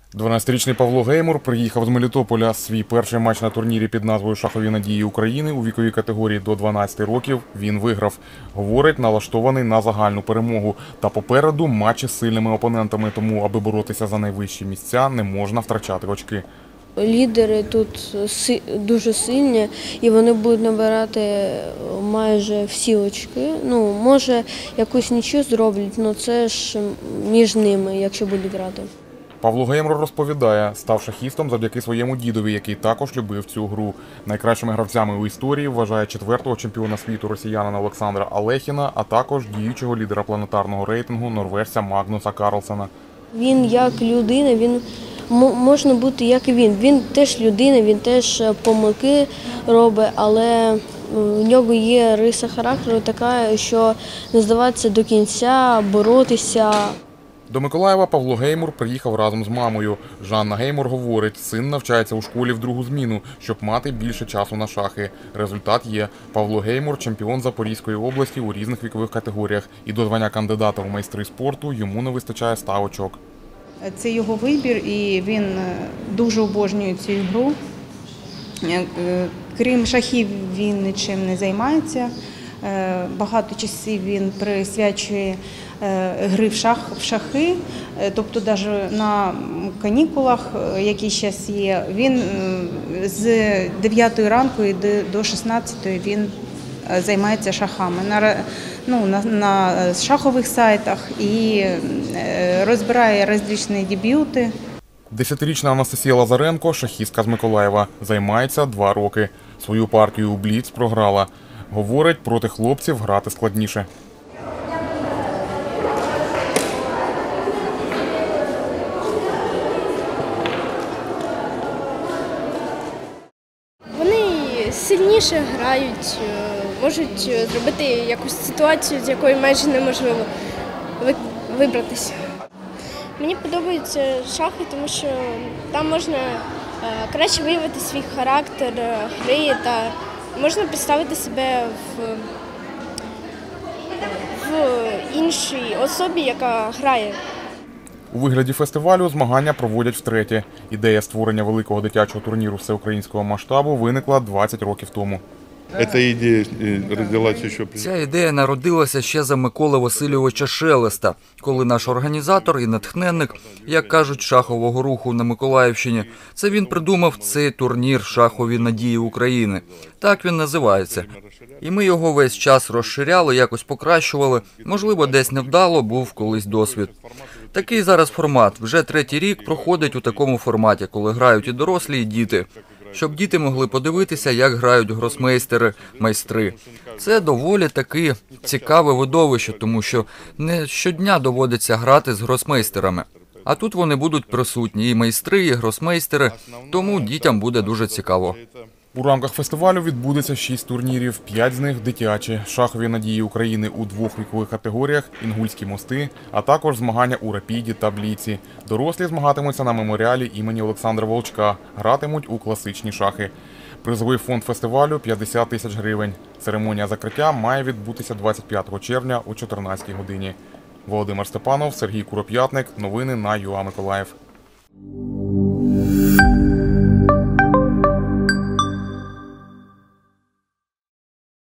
12-річний Павло Геймур приїхав з Мелітополя. Свій перший матч на турнірі під назвою «Шахові надії України» у віковій категорії до 12 років він виграв. Говорить, налаштований на загальну перемогу. Та попереду матчі з сильними опонентами, тому аби боротися за найвищі місця не можна втрачати очки. Лідери тут дуже сильні і вони будуть набирати майже всі очки. Може, якусь нічию зроблять, але це ж між ними, якщо будуть грати. Павло Геймур розповідає, став шахістом завдяки своєму дідові, який також любив цю гру. Найкращими гравцями у історії вважає 4-го чемпіона світу росіянина Олександра Алехіна, а також діючого лідера планетарного рейтингу норвежця Магнуса Карлсена. Він як людина, можна бути як і він. Він теж людина, він теж помилки робить, але в нього є риса характеру така, що не здаватися до кінця, боротися. До Миколаєва Павло Геймур приїхав разом з мамою. Жанна Геймур говорить, син навчається у школі в другу зміну, щоб мати більше часу на шахи. Результат є. Павло Геймур – чемпіон Запорізької області у різних вікових категоріях. І до звання кандидата в майстри спорту йому не вистачає 100 очок. Це його вибір і він дуже обожнює цю гру. Крім шахів, він нічим не займається. Багато часів він присвячує гри в шахи, тобто навіть на канікулах, які зараз є, він з 9 ранку і до 16 він займається шахами на шахових сайтах і розбирає розличні дебюти. 10-річна Анастасія Лазаренко – шахістка з Миколаєва. Займається 2 роки. Свою партію у Бліц програла. Говорить, проти хлопців грати складніше. Вони сильніше грають, можуть зробити якусь ситуацію, з якої майже неможливо вибратися. Мені подобаються шахи, тому що там можна краще виявити свій характер гри та можна представити себе в іншій особі, яка грає. У вигляді фестивалю змагання проводять втретє. Ідея створення великого дитячого турніру всеукраїнського масштабу виникла 20 років тому. Ця ідея народилася ще за Миколи Васильовича Шелеста, коли наш організатор і натхненник, як кажуть, шахового руху на Миколаївщині, це він придумав цей турнір «Шахові надії України». Так він називається. І ми його весь час розширяли, якось покращували, можливо, десь невдало був колись досвід. Такий зараз формат. Вже 3-й рік проходить у такому форматі, коли грають і дорослі, і діти. Щоб діти могли подивитися, як грають гросмейстери, майстри. Це доволі таки цікаве видовище, тому що не щодня доводиться грати з гросмейстерами. А тут вони будуть присутні, і майстри, і гросмейстери, тому дітям буде дуже цікаво. У рамках фестивалю відбудеться 6 турнірів, 5 з них дитячі, шахові надії України у 2 вікових категоріях, інгульські мости, а також змагання у рапіді та бліці. Дорослі змагатимуться на меморіалі імені Олександра Волчка, гратимуть у класичні шахи. Призовий фонд фестивалю – 50 тисяч гривень. Церемонія закриття має відбутися 25 червня о 14 годині. Володимир Степанов, Сергій Куроп'ятник. Новини на ЮА Миколаїв.